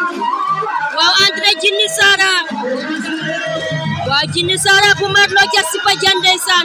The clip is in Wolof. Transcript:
waaw Entrée djini Sarra waaw djini Sarra bu mat lo jassi ba jande san